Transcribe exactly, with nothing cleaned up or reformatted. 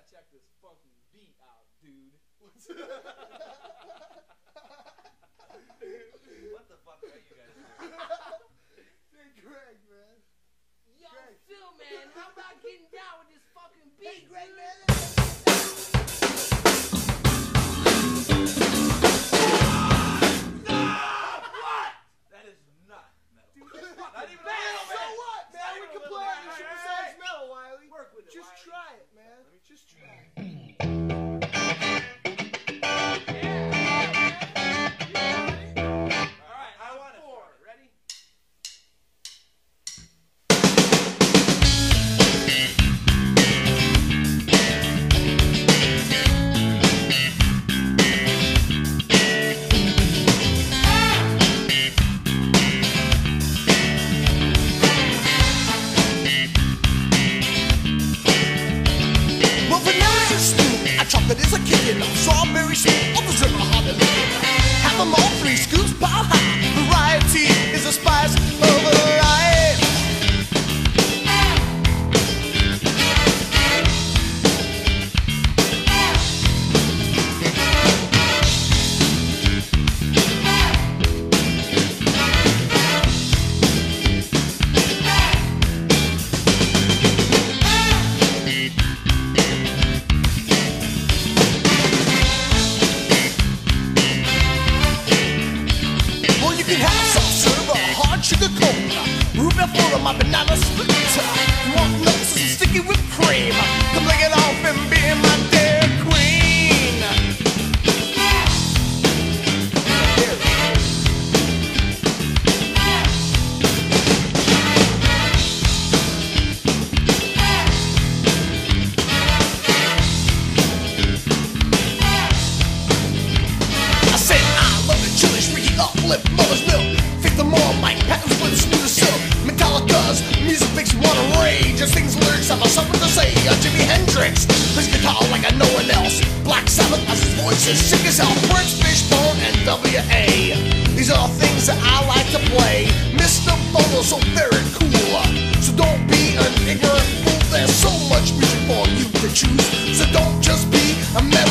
gotta check this fucking beat out, dude. What the fuck are you guys doing? Hey, Greg, man. Yo, Greg. Phil, man, how about getting down with this fucking beat, Hey, Greg, dude? man. What? That is not metal. Dude, this Not fucking even a bad, little So bit. what, man? Not We even a can little play bit. any shit Hey, besides hey. metal, Wiley. Work with it, Just Wiley. try it, man. Let me Just try it. Alright, I want it. four. Ready? Well, vanilla is smooth, a chocolate is a kickin, strawberry sweet, others are hot and liquor. Have them all three scoops pile high. Variety is the spice of life. Well, you can have soft serve or hard sugar cola. Root beer full of my banana split. You want nuts and sticky whipped cream? Come lick it off and be my dear queen. I said I love the chili, shrieky uplift, mother's milk. Fit them all, Mike Patton's with smooth as silk. Metallica's music makes you wanna rage. It sings lyrics have something to say. Uh, Jimi Hendrix plays guitar like no one else. Black Sabbath has his voice as sick as hell. Prince, Fishbone, and W A. These are things that I like to play. Mister Bungle, so very cool. So don't be an ignorant fool. There's so much music for you to choose. So don't just be a metal